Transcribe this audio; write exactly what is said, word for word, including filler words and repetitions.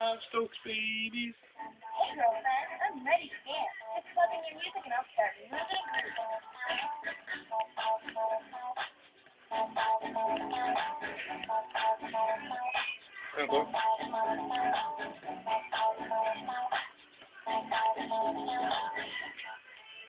I'm Stokes babies. Hey girlfriend, I'm ready to dance. Just plug in your music and I'll start moving. Hello.